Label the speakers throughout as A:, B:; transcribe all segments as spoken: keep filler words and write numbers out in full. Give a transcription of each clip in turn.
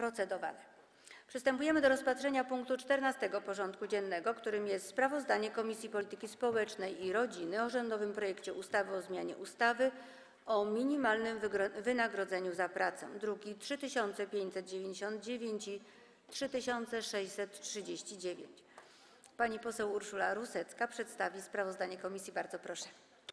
A: procedowane. Przystępujemy do rozpatrzenia punktu czternastego porządku dziennego, którym jest sprawozdanie Komisji Polityki Społecznej i Rodziny o rządowym projekcie ustawy o zmianie ustawy o minimalnym wynagrodzeniu za pracę, druki nr trzy tysiące pięćset dziewięćdziesiąt dziewięć i trzy tysiące sześćset trzydzieści dziewięć. Pani poseł Urszula Rusecka przedstawi sprawozdanie komisji. Bardzo proszę.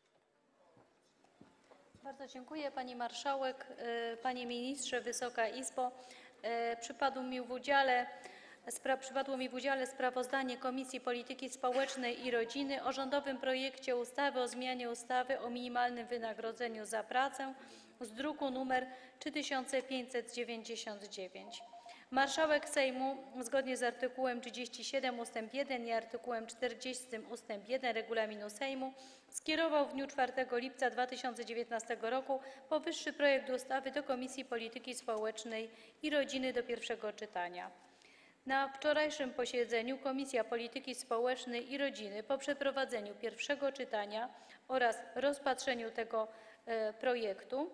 B: Bardzo dziękuję, pani marszałek, panie ministrze, Wysoka Izbo. Przypadło mi w udziale, spra, przypadło mi w udziale sprawozdanie Komisji Polityki Społecznej i Rodziny o rządowym projekcie ustawy o zmianie ustawy o minimalnym wynagrodzeniu za pracę z druku nr trzy tysiące pięćset dziewięćdziesiąt dziewięć. Marszałek Sejmu zgodnie z artykułem trzydziestym siódmym ust. jeden i artykułem czterdziestym ust. jeden Regulaminu Sejmu skierował w dniu czwartego lipca dwa tysiące dziewiętnastego roku powyższy projekt ustawy do Komisji Polityki Społecznej i Rodziny do pierwszego czytania. Na wczorajszym posiedzeniu Komisja Polityki Społecznej i Rodziny po przeprowadzeniu pierwszego czytania oraz rozpatrzeniu tego projektu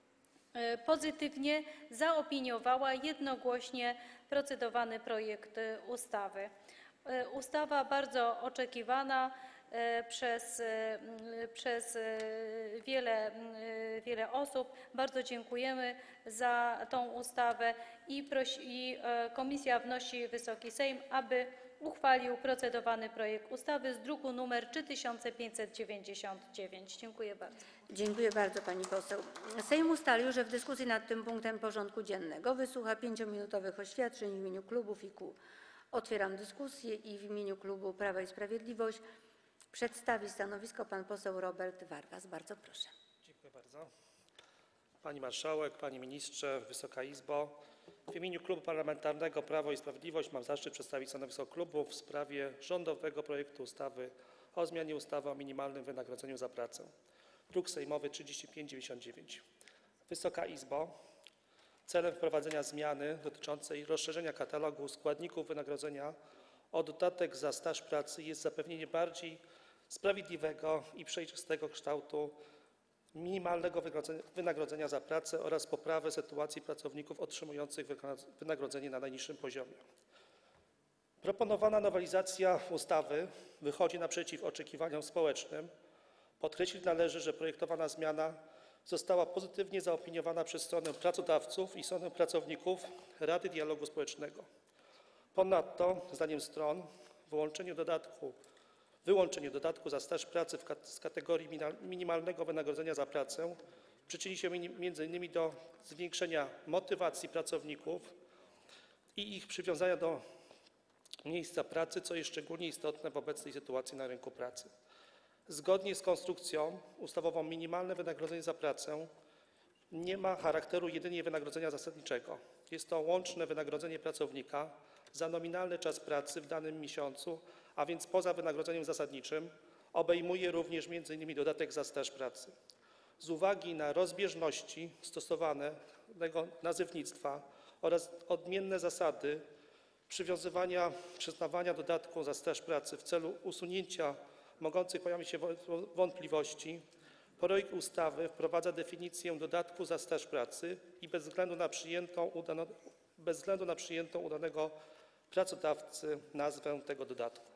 B: pozytywnie zaopiniowała jednogłośnie procedowany projekt ustawy. Ustawa bardzo oczekiwana przez, przez wiele, wiele osób. Bardzo dziękujemy za tą ustawę i, prosi, i komisja wnosi, Wysoki Sejm, aby uchwalił procedowany projekt ustawy z druku nr trzy tysiące pięćset dziewięćdziesiąt dziewięć. Dziękuję bardzo.
A: Dziękuję bardzo, pani poseł. Sejm ustalił, że w dyskusji nad tym punktem porządku dziennego wysłucha pięciominutowych oświadczeń w imieniu klubów i kół. Otwieram dyskusję i w imieniu klubu Prawa i Sprawiedliwość przedstawi stanowisko pan poseł Robert Warwas. Bardzo proszę.
C: Dziękuję bardzo. Pani marszałek, panie ministrze, Wysoka Izbo. W imieniu Klubu Parlamentarnego Prawo i Sprawiedliwość mam zaszczyt przedstawić stanowisko klubu w sprawie rządowego projektu ustawy o zmianie ustawy o minimalnym wynagrodzeniu za pracę, druk sejmowy trzydzieści pięć dziewięćdziesiąt dziewięć. Wysoka Izbo, celem wprowadzenia zmiany dotyczącej rozszerzenia katalogu składników wynagrodzenia o dodatek za staż pracy jest zapewnienie bardziej sprawiedliwego i przejrzystego kształtu minimalnego wynagrodzenia za pracę oraz poprawę sytuacji pracowników otrzymujących wynagrodzenie na najniższym poziomie. Proponowana nowelizacja ustawy wychodzi naprzeciw oczekiwaniom społecznym. Podkreślić należy, że projektowana zmiana została pozytywnie zaopiniowana przez stronę pracodawców i stronę pracowników Rady Dialogu Społecznego. Ponadto, zdaniem stron, wyłączenie dodatku Wyłączenie dodatku za staż pracy z kategorii minimalnego wynagrodzenia za pracę przyczyni się między innymi do zwiększenia motywacji pracowników i ich przywiązania do miejsca pracy, co jest szczególnie istotne w obecnej sytuacji na rynku pracy. Zgodnie z konstrukcją ustawową minimalne wynagrodzenie za pracę nie ma charakteru jedynie wynagrodzenia zasadniczego. Jest to łączne wynagrodzenie pracownika za nominalny czas pracy w danym miesiącu, a więc poza wynagrodzeniem zasadniczym obejmuje również między innymi dodatek za staż pracy. Z uwagi na rozbieżności stosowanego nazewnictwa oraz odmienne zasady przywiązywania, przyznawania dodatku za staż pracy w celu usunięcia mogących pojawić się wątpliwości, projekt ustawy wprowadza definicję dodatku za staż pracy i bez względu na przyjętą, udano, bez względu na przyjętą u danego pracodawcy nazwę tego dodatku.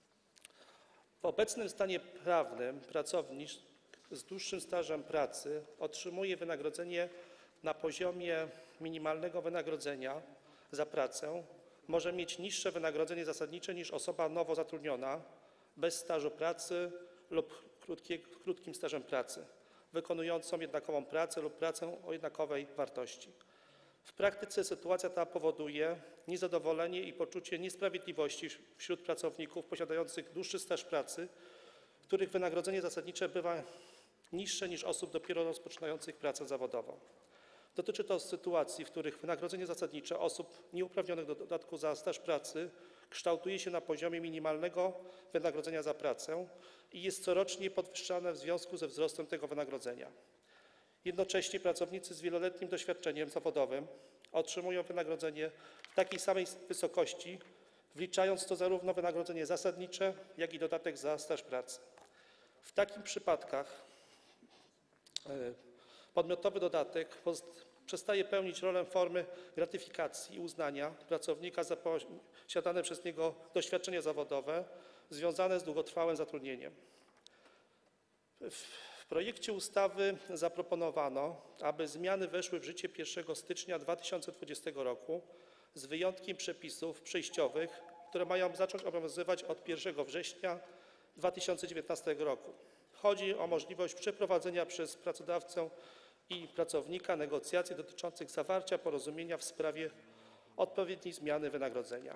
C: W obecnym stanie prawnym pracownik z dłuższym stażem pracy otrzymuje wynagrodzenie na poziomie minimalnego wynagrodzenia za pracę, może mieć niższe wynagrodzenie zasadnicze niż osoba nowo zatrudniona bez stażu pracy lub krótkim stażem pracy, wykonującą jednakową pracę lub pracę o jednakowej wartości. W praktyce sytuacja ta powoduje niezadowolenie i poczucie niesprawiedliwości wśród pracowników posiadających dłuższy staż pracy, których wynagrodzenie zasadnicze bywa niższe niż osób dopiero rozpoczynających pracę zawodową. Dotyczy to sytuacji, w których wynagrodzenie zasadnicze osób nieuprawnionych do dodatku za staż pracy kształtuje się na poziomie minimalnego wynagrodzenia za pracę i jest corocznie podwyższane w związku ze wzrostem tego wynagrodzenia. Jednocześnie pracownicy z wieloletnim doświadczeniem zawodowym otrzymują wynagrodzenie w takiej samej wysokości, wliczając to zarówno wynagrodzenie zasadnicze, jak i dodatek za staż pracy. W takich przypadkach podmiotowy dodatek przestaje pełnić rolę formy gratyfikacji i uznania pracownika za posiadane przez niego doświadczenie zawodowe związane z długotrwałym zatrudnieniem. W projekcie ustawy zaproponowano, aby zmiany weszły w życie pierwszego stycznia dwa tysiące dwudziestego roku, z wyjątkiem przepisów przejściowych, które mają zacząć obowiązywać od pierwszego września dwa tysiące dziewiętnastego roku. Chodzi o możliwość przeprowadzenia przez pracodawcę i pracownika negocjacji dotyczących zawarcia porozumienia w sprawie odpowiedniej zmiany wynagrodzenia.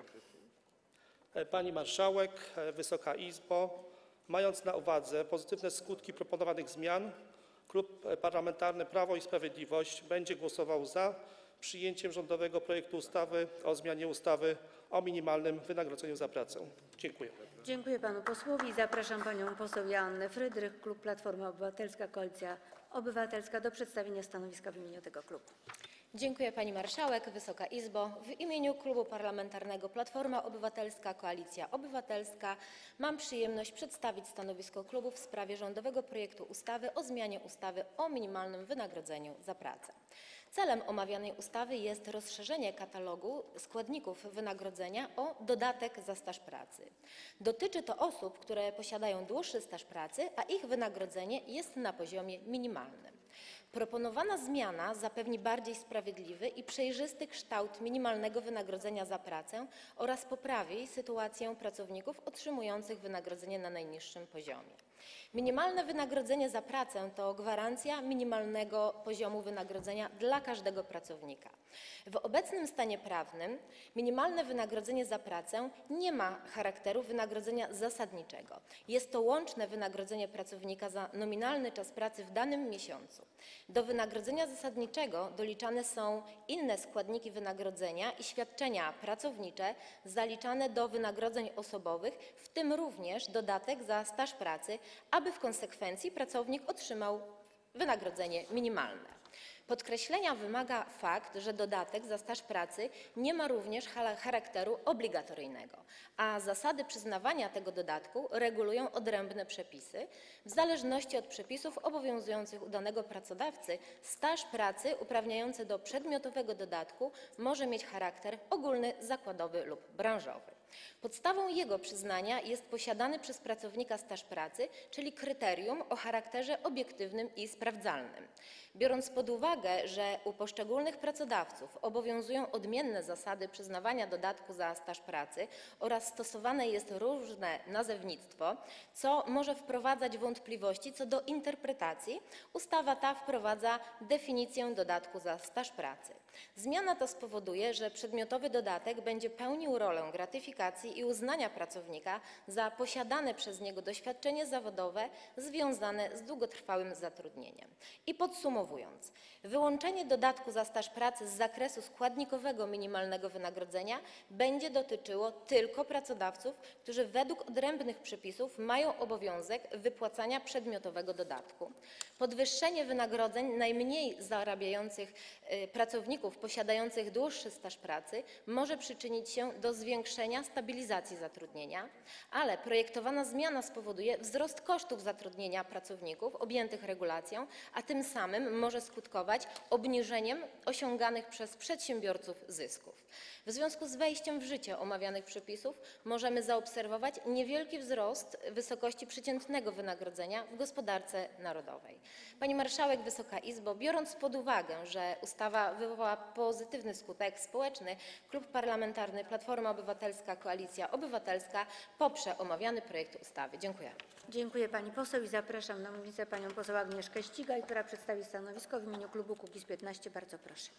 C: Pani Marszałek, Wysoka Izbo, mając na uwadze pozytywne skutki proponowanych zmian, Klub Parlamentarny Prawo i Sprawiedliwość będzie głosował za przyjęciem rządowego projektu ustawy o zmianie ustawy o minimalnym wynagrodzeniu za pracę. Dziękuję.
A: Dziękuję panu posłowi. Zapraszam panią poseł Joannę Frydrych, klub Platforma Obywatelska - Koalicja Obywatelska, do przedstawienia stanowiska w imieniu tego klubu.
D: Dziękuję Pani Marszałek, Wysoka Izbo. W imieniu Klubu Parlamentarnego Platforma Obywatelska - Koalicja Obywatelska mam przyjemność przedstawić stanowisko klubu w sprawie rządowego projektu ustawy o zmianie ustawy o minimalnym wynagrodzeniu za pracę. Celem omawianej ustawy jest rozszerzenie katalogu składników wynagrodzenia o dodatek za staż pracy. Dotyczy to osób, które posiadają dłuższy staż pracy, a ich wynagrodzenie jest na poziomie minimalnym. Proponowana zmiana zapewni bardziej sprawiedliwy i przejrzysty kształt minimalnego wynagrodzenia za pracę oraz poprawi sytuację pracowników otrzymujących wynagrodzenie na najniższym poziomie. Minimalne wynagrodzenie za pracę to gwarancja minimalnego poziomu wynagrodzenia dla każdego pracownika. W obecnym stanie prawnym minimalne wynagrodzenie za pracę nie ma charakteru wynagrodzenia zasadniczego. Jest to łączne wynagrodzenie pracownika za nominalny czas pracy w danym miesiącu. Do wynagrodzenia zasadniczego doliczane są inne składniki wynagrodzenia i świadczenia pracownicze zaliczane do wynagrodzeń osobowych, w tym również dodatek za staż pracy, aby w konsekwencji pracownik otrzymał wynagrodzenie minimalne. Podkreślenia wymaga fakt, że dodatek za staż pracy nie ma również charakteru obligatoryjnego, a zasady przyznawania tego dodatku regulują odrębne przepisy. W zależności od przepisów obowiązujących u danego pracodawcy staż pracy uprawniający do przedmiotowego dodatku może mieć charakter ogólny, zakładowy lub branżowy. Podstawą jego przyznania jest posiadany przez pracownika staż pracy, czyli kryterium o charakterze obiektywnym i sprawdzalnym. Biorąc pod uwagę, że u poszczególnych pracodawców obowiązują odmienne zasady przyznawania dodatku za staż pracy oraz stosowane jest różne nazewnictwo, co może wprowadzać wątpliwości co do interpretacji, ustawa ta wprowadza definicję dodatku za staż pracy. Zmiana ta spowoduje, że przedmiotowy dodatek będzie pełnił rolę gratyfikacji i uznania pracownika za posiadane przez niego doświadczenie zawodowe związane z długotrwałym zatrudnieniem. I podsumowując, wyłączenie dodatku za staż pracy z zakresu składnikowego minimalnego wynagrodzenia będzie dotyczyło tylko pracodawców, którzy według odrębnych przepisów mają obowiązek wypłacania przedmiotowego dodatku. Podwyższenie wynagrodzeń najmniej zarabiających pracowników posiadających dłuższy staż pracy może przyczynić się do zwiększenia stabilizacji zatrudnienia, ale projektowana zmiana spowoduje wzrost kosztów zatrudnienia pracowników objętych regulacją, a tym samym może skutkować obniżeniem osiąganych przez przedsiębiorców zysków. W związku z wejściem w życie omawianych przepisów możemy zaobserwować niewielki wzrost wysokości przeciętnego wynagrodzenia w gospodarce narodowej. Pani Marszałek, Wysoka Izbo, biorąc pod uwagę, że ustawa wywołała pozytywny skutek społeczny, Klub Parlamentarny Platforma Obywatelska - Koalicja Obywatelska poprze omawiany projekt ustawy. Dziękuję.
A: Dziękuję pani poseł i zapraszam na mównicę panią poseł Agnieszkę Ścigaj, która przedstawi stanowisko w imieniu klubu Kukiz piętnaście. Bardzo proszę.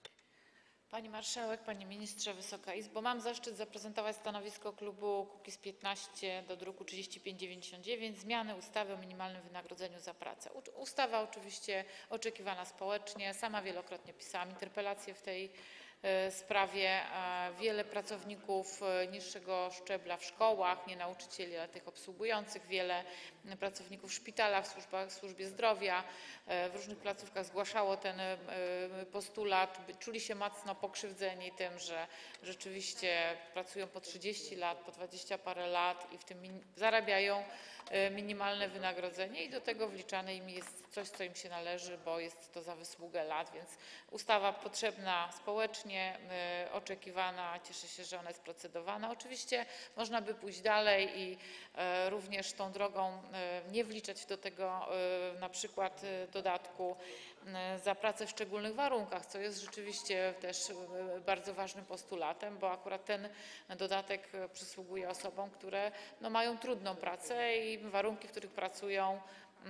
E: Pani Marszałek, Panie Ministrze, Wysoka Izbo, mam zaszczyt zaprezentować stanowisko klubu Kukiz piętnaście do druku trzydzieści pięć dziewięćdziesiąt dziewięć, zmiany ustawy o minimalnym wynagrodzeniu za pracę. Ustawa oczywiście oczekiwana społecznie, sama wielokrotnie pisałam interpelacje w tej sprawie. Wiele pracowników niższego szczebla w szkołach, nie nauczycieli, ale tych obsługujących, wiele pracowników w szpitalach, w służbach, w służbie zdrowia, w różnych placówkach zgłaszało ten postulat. Czuli się mocno pokrzywdzeni tym, że rzeczywiście pracują po trzydzieści lat, po dwadzieścia parę lat i w tym zarabiają minimalne wynagrodzenie i do tego wliczane im jest coś, co im się należy, bo jest to za wysługę lat, więc ustawa potrzebna społecznie, oczekiwana, cieszę się, że ona jest procedowana. Oczywiście można by pójść dalej i również tą drogą nie wliczać do tego na przykład dodatku za pracę w szczególnych warunkach, co jest rzeczywiście też bardzo ważnym postulatem, bo akurat ten dodatek przysługuje osobom, które no, mają trudną pracę i warunki, w których pracują,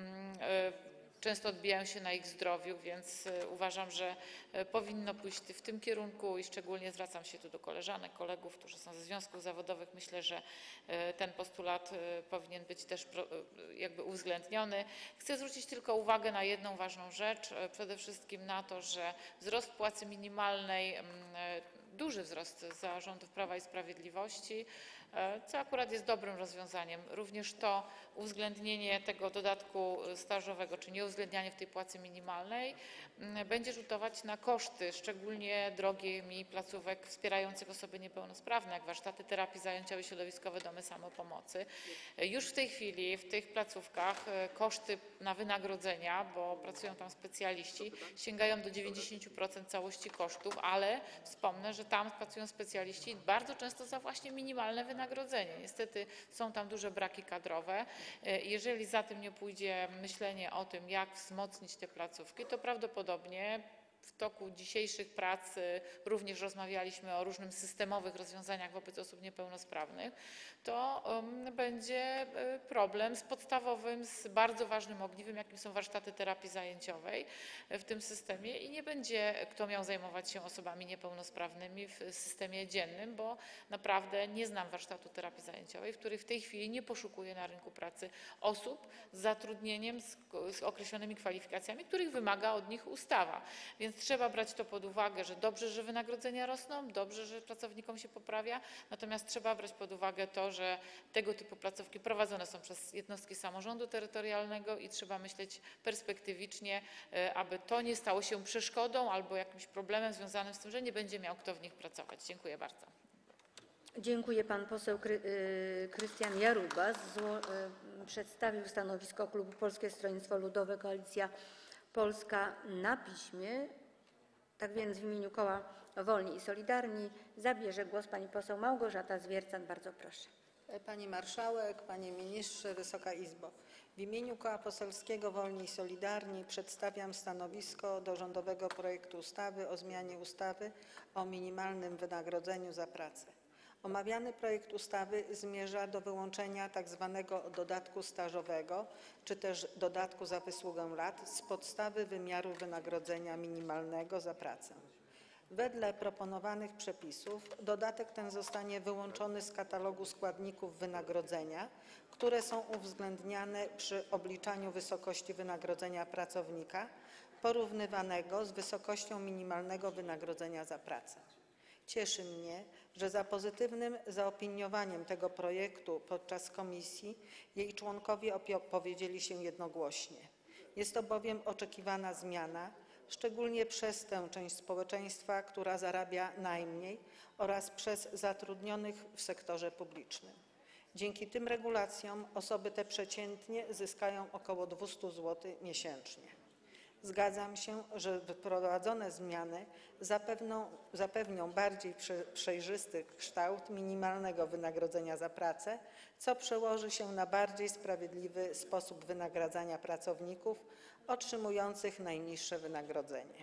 E: często odbijają się na ich zdrowiu, więc uważam, że powinno pójść w tym kierunku i szczególnie zwracam się tu do koleżanek, kolegów, którzy są ze związków zawodowych. Myślę, że ten postulat powinien być też jakby uwzględniony. Chcę zwrócić tylko uwagę na jedną ważną rzecz, przede wszystkim na to, że wzrost płacy minimalnej, duży wzrost za rządów Prawa i Sprawiedliwości, co akurat jest dobrym rozwiązaniem. Również to uwzględnienie tego dodatku stażowego, czy nieuwzględnianie w tej płacy minimalnej będzie rzutować na koszty, szczególnie drogie mi placówek wspierających osoby niepełnosprawne, jak warsztaty terapii zajęciowej, środowiskowe domy samopomocy. Już w tej chwili w tych placówkach koszty na wynagrodzenia, bo pracują tam specjaliści, sięgają do dziewięćdziesięciu procent całości kosztów, ale wspomnę, że tam pracują specjaliści bardzo często za właśnie minimalne wynagrodzenie. Niestety są tam duże braki kadrowe. Jeżeli za tym nie pójdzie myślenie o tym, jak wzmocnić te placówki, to prawdopodobnie w toku dzisiejszych prac również rozmawialiśmy o różnych systemowych rozwiązaniach wobec osób niepełnosprawnych, to um, będzie problem z podstawowym, z bardzo ważnym ogniwem, jakim są warsztaty terapii zajęciowej w tym systemie i nie będzie kto miał zajmować się osobami niepełnosprawnymi w systemie dziennym, bo naprawdę nie znam warsztatu terapii zajęciowej, w której w tej chwili nie poszukuje na rynku pracy osób z zatrudnieniem, z, z określonymi kwalifikacjami, których wymaga od nich ustawa. Więc trzeba brać to pod uwagę, że dobrze, że wynagrodzenia rosną, dobrze, że pracownikom się poprawia, natomiast trzeba brać pod uwagę to, że tego typu placówki prowadzone są przez jednostki samorządu terytorialnego i trzeba myśleć perspektywicznie, aby to nie stało się przeszkodą albo jakimś problemem związanym z tym, że nie będzie miał kto w nich pracować. Dziękuję bardzo.
A: Dziękuję. Pan poseł Kry, y, Krystian Jarubas zło, y, przedstawił stanowisko klubu Polskie Stronnictwo Ludowe - Koalicja Polska na piśmie. Tak więc w imieniu koła Wolni i Solidarni zabierze głos pani poseł Małgorzata Zwiercan. Bardzo proszę.
F: Pani Marszałek, Panie Ministrze, Wysoka Izbo. W imieniu Koła Poselskiego Wolni i Solidarni przedstawiam stanowisko do rządowego projektu ustawy o zmianie ustawy o minimalnym wynagrodzeniu za pracę. Omawiany projekt ustawy zmierza do wyłączenia tzw. dodatku stażowego, czy też dodatku za wysługę lat z podstawy wymiaru wynagrodzenia minimalnego za pracę. Wedle proponowanych przepisów dodatek ten zostanie wyłączony z katalogu składników wynagrodzenia, które są uwzględniane przy obliczaniu wysokości wynagrodzenia pracownika, porównywanego z wysokością minimalnego wynagrodzenia za pracę. Cieszy mnie, że za pozytywnym zaopiniowaniem tego projektu podczas komisji jej członkowie opowiedzieli się jednogłośnie. Jest to bowiem oczekiwana zmiana, szczególnie przez tę część społeczeństwa, która zarabia najmniej, oraz przez zatrudnionych w sektorze publicznym. Dzięki tym regulacjom osoby te przeciętnie zyskają około dwieście złotych miesięcznie. Zgadzam się, że wprowadzone zmiany zapewną, zapewnią bardziej przejrzysty kształt minimalnego wynagrodzenia za pracę, co przełoży się na bardziej sprawiedliwy sposób wynagradzania pracowników otrzymujących najniższe wynagrodzenie.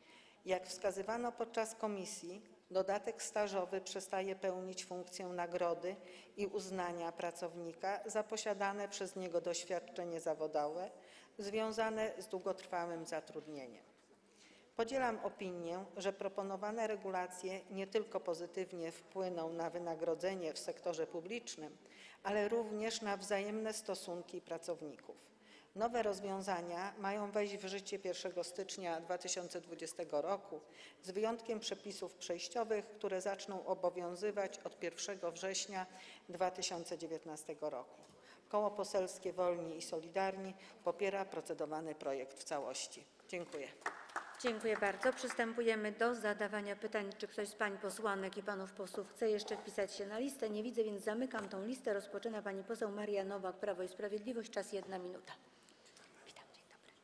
F: Jak wskazywano podczas komisji, dodatek stażowy przestaje pełnić funkcję nagrody i uznania pracownika za posiadane przez niego doświadczenie zawodowe związane z długotrwałym zatrudnieniem. Podzielam opinię, że proponowane regulacje nie tylko pozytywnie wpłyną na wynagrodzenie w sektorze publicznym, ale również na wzajemne stosunki pracowników. Nowe rozwiązania mają wejść w życie pierwszego stycznia dwa tysiące dwudziestego roku, z wyjątkiem przepisów przejściowych, które zaczną obowiązywać od pierwszego września dwa tysiące dziewiętnastego roku. Koło Poselskie Wolni i Solidarni popiera procedowany projekt w całości. Dziękuję.
A: Dziękuję bardzo. Przystępujemy do zadawania pytań. Czy ktoś z pań posłanek i panów posłów chce jeszcze wpisać się na listę? Nie widzę, więc zamykam tą listę. Rozpoczyna pani poseł Maria Nowak, Prawo i Sprawiedliwość. Czas jedna minuta. Witam, dzień dobry.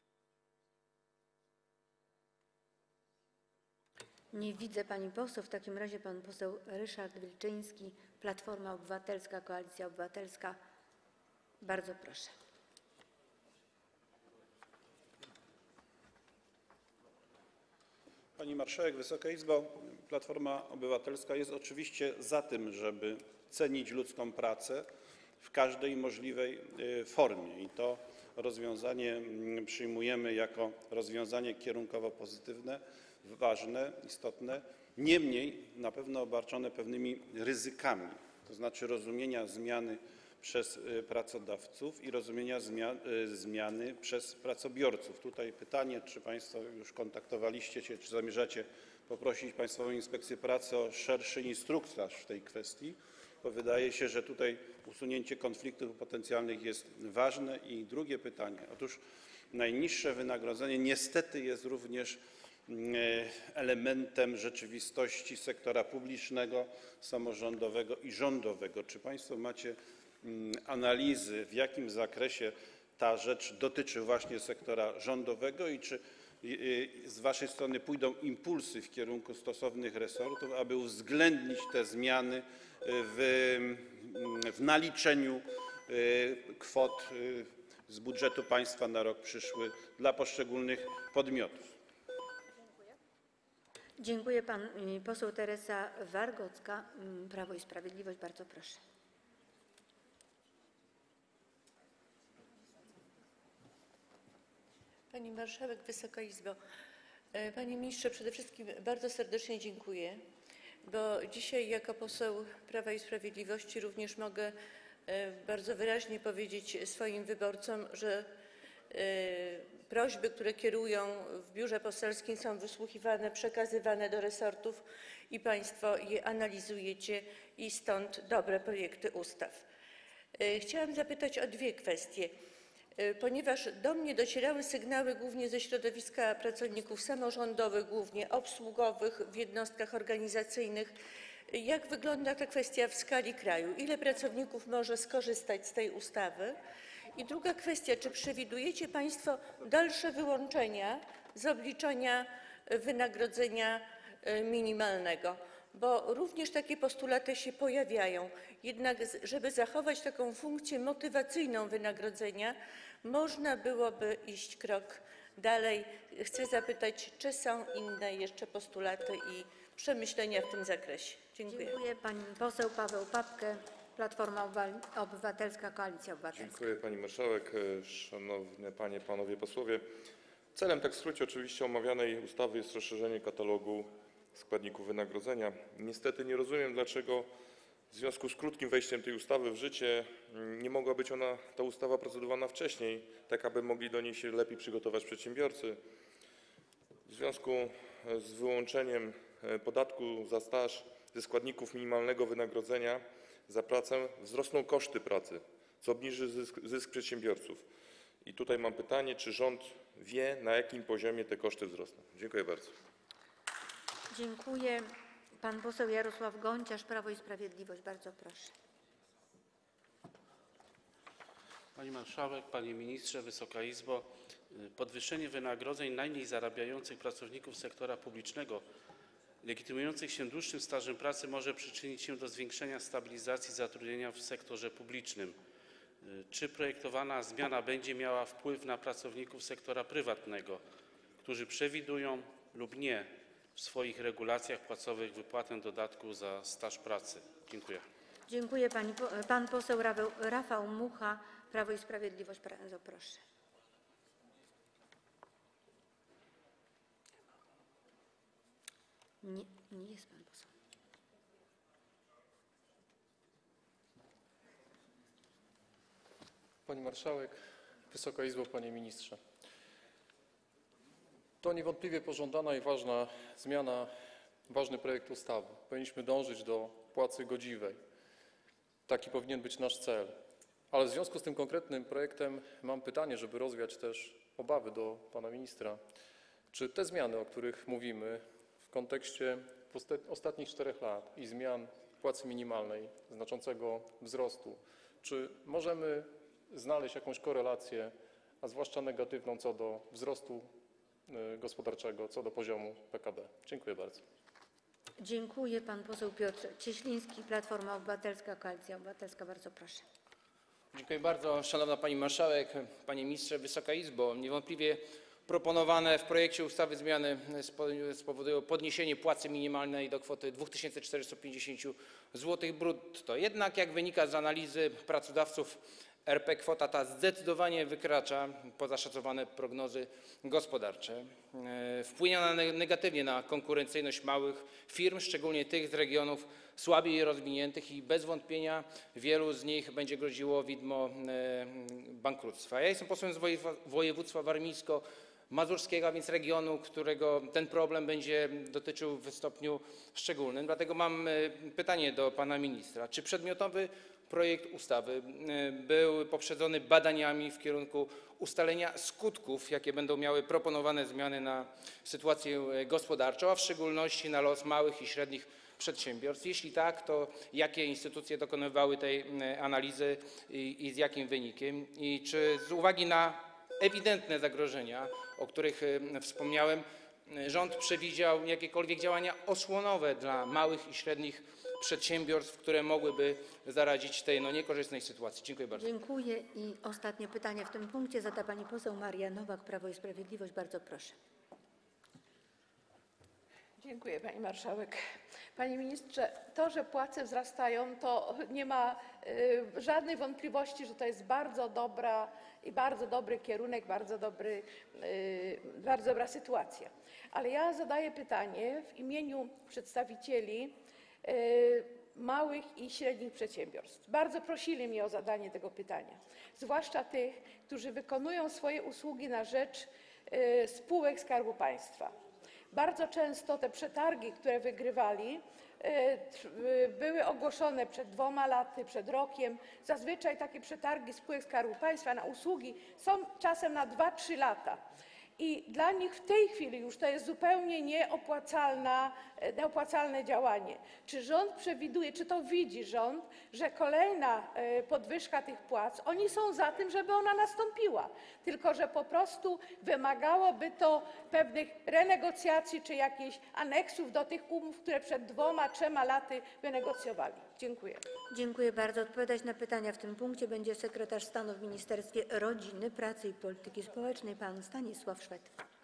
A: Nie widzę pani poseł. W takim razie pan poseł Ryszard Wilczyński, Platforma Obywatelska, Koalicja Obywatelska. Bardzo proszę.
G: Pani Marszałek, Wysoka Izbo! Platforma Obywatelska jest oczywiście za tym, żeby cenić ludzką pracę w każdej możliwej formie i to rozwiązanie przyjmujemy jako rozwiązanie kierunkowo pozytywne, ważne, istotne, niemniej na pewno obarczone pewnymi ryzykami, to znaczy rozumienia zmiany przez pracodawców i rozumienia zmiany przez pracobiorców. Tutaj pytanie, czy państwo już kontaktowaliście się, czy zamierzacie poprosić Państwową Inspekcję Pracy o szerszy instruktaż w tej kwestii, bo wydaje się, że tutaj usunięcie konfliktów potencjalnych jest ważne. I drugie pytanie. Otóż najniższe wynagrodzenie niestety jest również elementem rzeczywistości sektora publicznego, samorządowego i rządowego. Czy państwo macie analizy, w jakim zakresie ta rzecz dotyczy właśnie sektora rządowego i czy z waszej strony pójdą impulsy w kierunku stosownych resortów, aby uwzględnić te zmiany w, w naliczeniu kwot z budżetu państwa na rok przyszły dla poszczególnych podmiotów?
A: Dziękuję. Pani poseł Teresa Wargocka, Prawo i Sprawiedliwość. Bardzo proszę.
H: Pani Marszałek, Wysoka Izbo! Panie Ministrze, przede wszystkim bardzo serdecznie dziękuję, bo dzisiaj jako poseł Prawa i Sprawiedliwości również mogę bardzo wyraźnie powiedzieć swoim wyborcom, że prośby, które kierują w biurze poselskim, są wysłuchiwane, przekazywane do resortów i państwo je analizujecie i stąd dobre projekty ustaw. Chciałam zapytać o dwie kwestie. Ponieważ do mnie docierały sygnały głównie ze środowiska pracowników samorządowych, głównie obsługowych w jednostkach organizacyjnych, jak wygląda ta kwestia w skali kraju? Ile pracowników może skorzystać z tej ustawy? I druga kwestia, czy przewidujecie państwo dalsze wyłączenia z obliczania wynagrodzenia minimalnego? Bo również takie postulaty się pojawiają. Jednak żeby zachować taką funkcję motywacyjną wynagrodzenia, można byłoby iść krok dalej. Chcę zapytać, czy są inne jeszcze postulaty i przemyślenia w tym zakresie? Dziękuję.
A: Dziękuję. Pani poseł Paweł Papke, Platforma Obywatelska, Koalicja Obywatelska.
I: Dziękuję Pani Marszałek. Szanowne Panie, Panowie Posłowie. Celem, tak w skrócie oczywiście, omawianej ustawy jest rozszerzenie katalogu składników wynagrodzenia. Niestety nie rozumiem, dlaczego w związku z krótkim wejściem tej ustawy w życie nie mogła być ona, ta ustawa, procedowana wcześniej, tak aby mogli do niej się lepiej przygotować przedsiębiorcy. W związku z wyłączeniem podatku za staż ze składników minimalnego wynagrodzenia za pracę wzrosną koszty pracy, co obniży zysk, zysk przedsiębiorców. I tutaj mam pytanie, czy rząd wie, na jakim poziomie te koszty wzrosną? Dziękuję bardzo.
A: Dziękuję. Pan poseł Jarosław Gonciarz, Prawo i Sprawiedliwość. Bardzo proszę.
J: Pani Marszałek, Panie Ministrze, Wysoka Izbo! Podwyższenie wynagrodzeń najmniej zarabiających pracowników sektora publicznego legitymujących się dłuższym stażem pracy może przyczynić się do zwiększenia stabilizacji zatrudnienia w sektorze publicznym. Czy projektowana zmiana będzie miała wpływ na pracowników sektora prywatnego, którzy przewidują lub nie w swoich regulacjach płacowych wypłatę dodatku za staż pracy? Dziękuję.
A: Dziękuję. Pani, pan poseł Rafał, Rafał Mucha, Prawo i Sprawiedliwość. Bardzo proszę. Nie, nie jest pan poseł.
K: Pani Marszałek, Wysoka Izbo, Panie Ministrze! To niewątpliwie pożądana i ważna zmiana, ważny projekt ustawy. Powinniśmy dążyć do płacy godziwej. Taki powinien być nasz cel. Ale w związku z tym konkretnym projektem mam pytanie, żeby rozwiać też obawy do Pana Ministra. Czy te zmiany, o których mówimy w kontekście ostatnich czterech lat i zmian płacy minimalnej, znaczącego wzrostu, czy możemy znaleźć jakąś korelację, a zwłaszcza negatywną, co do wzrostu gospodarczego, co do poziomu P K B? Dziękuję bardzo.
A: Dziękuję. Pan poseł Piotr Cieśliński, Platforma Obywatelska, Koalicja Obywatelska. Bardzo proszę.
L: Dziękuję bardzo. Szanowna Pani Marszałek, Panie Ministrze, Wysoka Izbo. Niewątpliwie proponowane w projekcie ustawy zmiany spowodują podniesienie płacy minimalnej do kwoty dwa tysiące czterysta pięćdziesiąt złotych brutto. Jednak jak wynika z analizy pracodawców R P, kwota ta zdecydowanie wykracza poza szacowane prognozy gospodarcze. Wpłynie ona negatywnie na konkurencyjność małych firm, szczególnie tych z regionów słabiej rozwiniętych, i bez wątpienia wielu z nich będzie groziło widmo bankructwa. Ja jestem posłem z województwa warmińsko-mazurskiego, a więc regionu, którego ten problem będzie dotyczył w stopniu szczególnym. Dlatego mam pytanie do pana ministra. Czy przedmiotowy projekt ustawy był poprzedzony badaniami w kierunku ustalenia skutków, jakie będą miały proponowane zmiany na sytuację gospodarczą, a w szczególności na los małych i średnich przedsiębiorstw? Jeśli tak, to jakie instytucje dokonywały tej analizy i, i z jakim wynikiem? I czy z uwagi na ewidentne zagrożenia, o których wspomniałem, rząd przewidział jakiekolwiek działania osłonowe dla małych i średnich przedsiębiorstw, które mogłyby zaradzić tej no, niekorzystnej sytuacji? Dziękuję bardzo.
A: Dziękuję. I ostatnie pytanie w tym punkcie zada pani poseł Maria Nowak, Prawo i Sprawiedliwość. Bardzo proszę.
M: Dziękuję, pani marszałek. Panie ministrze, to, że płace wzrastają, to nie ma y, żadnej wątpliwości, że to jest bardzo dobra i bardzo dobry kierunek, bardzo, dobry, y, bardzo dobra sytuacja. Ale ja zadaję pytanie w imieniu przedstawicieli y, małych i średnich przedsiębiorstw. Bardzo prosili mnie o zadanie tego pytania, zwłaszcza tych, którzy wykonują swoje usługi na rzecz y, spółek Skarbu Państwa. Bardzo często te przetargi, które wygrywali, były ogłoszone przed dwoma laty, przed rokiem. Zazwyczaj takie przetargi spółek Skarbu Państwa na usługi są czasem na dwa trzy lata. I dla nich w tej chwili już to jest zupełnie nieopłacalna, nieopłacalne działanie. Czy rząd przewiduje, czy to widzi rząd, że kolejna podwyżka tych płac, oni są za tym, żeby ona nastąpiła, tylko że po prostu wymagałoby to pewnych renegocjacji czy jakichś aneksów do tych umów, które przed dwoma, trzema laty wynegocjowali? Dziękuję.
A: Dziękuję bardzo. Odpowiadać na pytania w tym punkcie będzie sekretarz stanu w Ministerstwie Rodziny, Pracy i Polityki Społecznej pan Stanisław Szwed.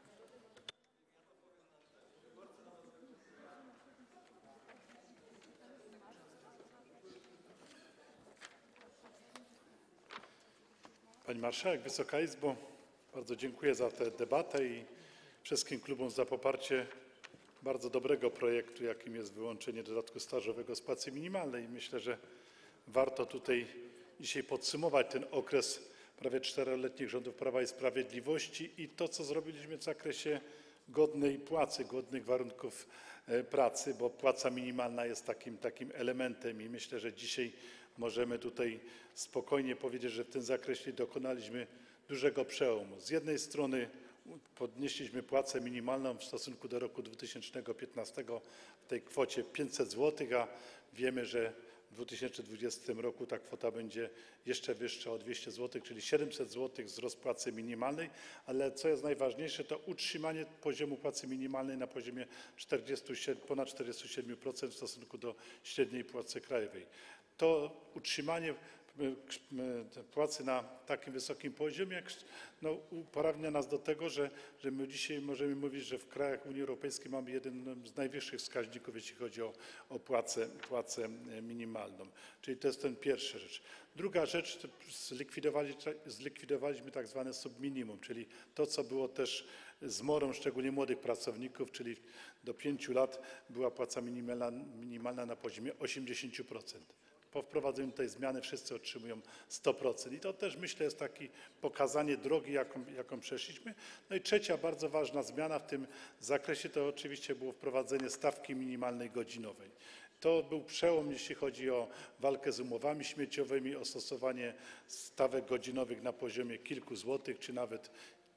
N: Pani Marszałek, Wysoka Izbo, bardzo dziękuję za tę debatę i wszystkim klubom za poparcie bardzo dobrego projektu, jakim jest wyłączenie dodatku stażowego z płacy minimalnej. Myślę, że warto tutaj dzisiaj podsumować ten okres prawie czteroletnich rządów Prawa i Sprawiedliwości i to, co zrobiliśmy w zakresie godnej płacy, godnych warunków pracy, bo płaca minimalna jest takim, takim elementem i myślę, że dzisiaj możemy tutaj spokojnie powiedzieć, że w tym zakresie dokonaliśmy dużego przełomu. Z jednej strony podnieśliśmy płacę minimalną w stosunku do roku dwa tysiące piętnastego w tej kwocie pięćset złotych, a wiemy, że w dwa tysiące dwudziestym roku ta kwota będzie jeszcze wyższa o dwieście złotych, czyli siedemset złotych wzrost płacy minimalnej, ale co jest najważniejsze, to utrzymanie poziomu płacy minimalnej na poziomie ponad czterdziestu siedmiu procent w stosunku do średniej płacy krajowej. To utrzymanie płacy na takim wysokim poziomie no, uprawnia nas do tego, że, że my dzisiaj możemy mówić, że w krajach Unii Europejskiej mamy jeden z najwyższych wskaźników, jeśli chodzi o, o płacę, płacę minimalną. Czyli to jest ten pierwsza rzecz. Druga rzecz, to zlikwidowali, zlikwidowaliśmy tak zwane subminimum, czyli to, co było też zmorą szczególnie młodych pracowników, czyli do pięciu lat była płaca minimalna, minimalna na poziomie osiemdziesięciu procent. Po wprowadzeniu tej zmiany wszyscy otrzymują sto procent i to też myślę jest takie pokazanie drogi, jaką, jaką przeszliśmy. No i trzecia bardzo ważna zmiana w tym zakresie to oczywiście było wprowadzenie stawki minimalnej godzinowej. To był przełom, jeśli chodzi o walkę z umowami śmieciowymi, o stosowanie stawek godzinowych na poziomie kilku złotych, czy nawet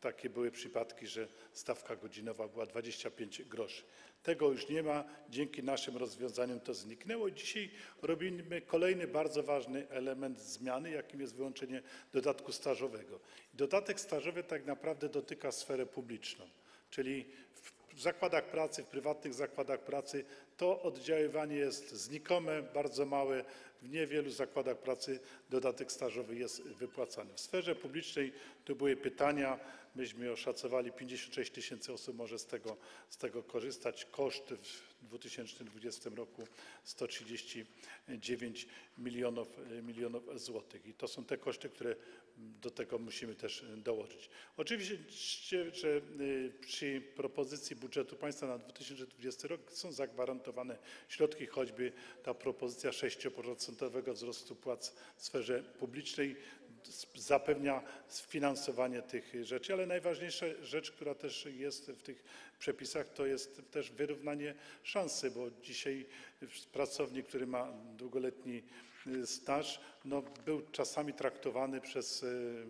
N: takie były przypadki, że stawka godzinowa była dwadzieścia pięć groszy. Tego już nie ma, dzięki naszym rozwiązaniom to zniknęło i dzisiaj robimy kolejny bardzo ważny element zmiany, jakim jest wyłączenie dodatku stażowego. Dodatek stażowy tak naprawdę dotyka sferę publiczną, czyli w zakładach pracy, w prywatnych zakładach pracy to oddziaływanie jest znikome, bardzo małe. W niewielu zakładach pracy dodatek stażowy jest wypłacany. W sferze publicznej tu były pytania, myśmy oszacowali pięćdziesiąt sześć tysięcy osób może z tego, z tego korzystać. Koszt w dwa tysiące dwudziestym roku sto trzydzieści dziewięć milionów, milionów złotych. I to są te koszty, które do tego musimy też dołożyć. Oczywiście, że przy propozycji budżetu państwa na dwa tysiące dwudziesty rok są zagwarantowane środki, choćby ta propozycja sześcioprocentowego wzrostu płac w sferze publicznej zapewnia sfinansowanie tych rzeczy, ale najważniejsza rzecz, która też jest w tych przepisach, to jest też wyrównanie szansy, bo dzisiaj pracownik, który ma długoletni staż, no, był czasami traktowany przez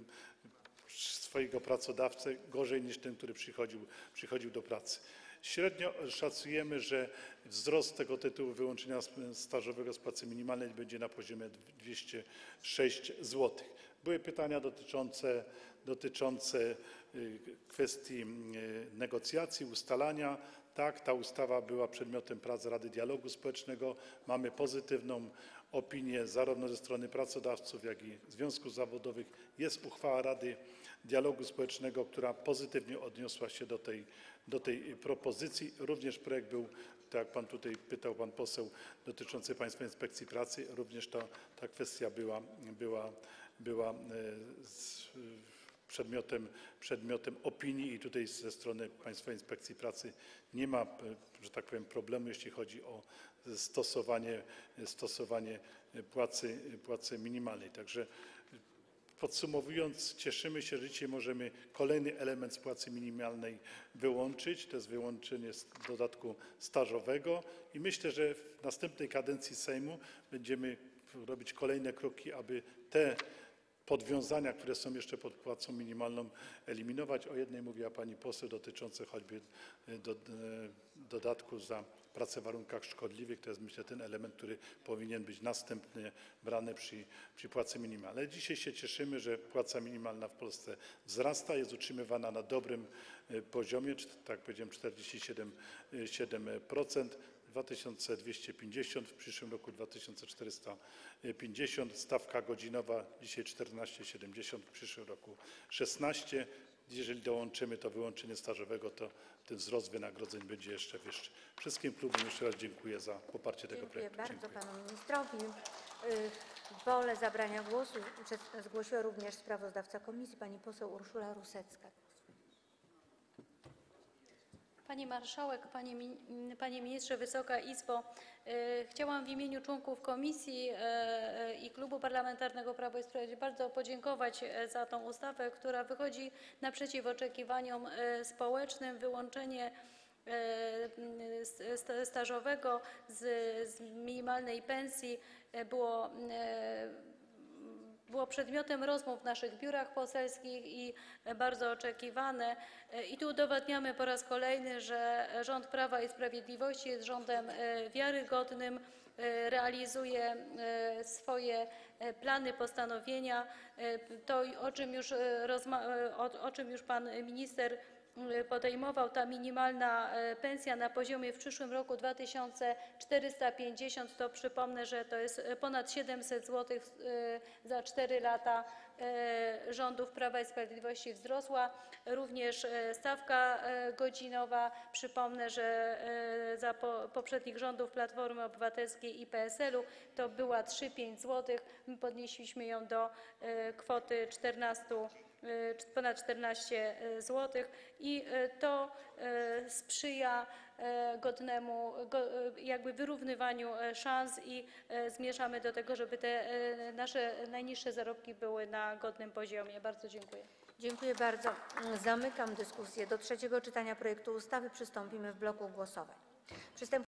N: swojego pracodawcę gorzej niż ten, który przychodził, przychodził do pracy. Średnio szacujemy, że wzrost tego tytułu wyłączenia stażowego z płacy minimalnej będzie na poziomie dwieście sześć złotych. Były pytania dotyczące, dotyczące kwestii negocjacji, ustalania. Tak, ta ustawa była przedmiotem prac Rady Dialogu Społecznego. Mamy pozytywną opinię zarówno ze strony pracodawców, jak i związków zawodowych. Jest uchwała Rady Dialogu Społecznego, która pozytywnie odniosła się do tej, do tej propozycji. Również projekt był, tak jak pan tutaj pytał, pan poseł, dotyczący Państwowej Inspekcji Pracy. Również ta, ta kwestia była, była, była z, Przedmiotem, przedmiotem opinii i tutaj ze strony Państwowej Inspekcji Pracy nie ma, że tak powiem, problemu, jeśli chodzi o stosowanie, stosowanie płacy, płacy minimalnej. Także podsumowując, cieszymy się, że dzisiaj możemy kolejny element z płacy minimalnej wyłączyć, to jest wyłączenie z dodatku stażowego i myślę, że w następnej kadencji Sejmu będziemy robić kolejne kroki, aby te podwiązania, które są jeszcze pod płacą minimalną, eliminować. O jednej mówiła pani poseł, dotyczące choćby do, dodatku za pracę w warunkach szkodliwych. To jest, myślę, ten element, który powinien być następnie brany przy, przy płacy minimalnej. Ale dzisiaj się cieszymy, że płaca minimalna w Polsce wzrasta, jest utrzymywana na dobrym poziomie, tak jak powiedziałem, czterdzieści siedem procent. dwa tysiące dwieście pięćdziesiąt, w przyszłym roku dwa tysiące czterysta pięćdziesiąt, stawka godzinowa dzisiaj czternaście siedemdziesiąt, w przyszłym roku szesnaście. Jeżeli dołączymy to wyłączenie stażowego, to ten wzrost wynagrodzeń będzie jeszcze wyższy. Wszystkim klubom jeszcze raz dziękuję za poparcie tego
A: Dziękuję
N: projektu.
A: bardzo panu ministrowi. Wolę zabrania głosu zgłosiła również sprawozdawca komisji, pani poseł Urszula Rusecka.
B: Pani Marszałek, Panie, Panie Ministrze, Wysoka Izbo, chciałam w imieniu członków Komisji i Klubu Parlamentarnego Prawo i Sprawiedliwość bardzo podziękować za tę ustawę, która wychodzi naprzeciw oczekiwaniom społecznym. Wyłączenie stażowego z, z minimalnej pensji było było przedmiotem rozmów w naszych biurach poselskich i bardzo oczekiwane. I tu udowadniamy po raz kolejny, że rząd Prawa i Sprawiedliwości jest rządem wiarygodnym, realizuje swoje plany, postanowienia. To, o czym już, o, o czym już pan minister podejmował, ta minimalna pensja na poziomie w przyszłym roku dwa tysiące czterysta pięćdziesiąt, to przypomnę, że to jest ponad siedemset złotych za cztery lata rządów Prawa i Sprawiedliwości wzrosła. Również stawka godzinowa, przypomnę, że za poprzednich rządów Platformy Obywatelskiej i P S L-u to była trzy przecinek pięć złotych. My podnieśliśmy ją do kwoty czternastu ponad czternaście złotych i to sprzyja godnemu jakby wyrównywaniu szans i zmierzamy do tego, żeby te nasze najniższe zarobki były na godnym poziomie. Bardzo dziękuję.
A: Dziękuję bardzo. Zamykam dyskusję. Do trzeciego czytania projektu ustawy przystąpimy w bloku głosowań.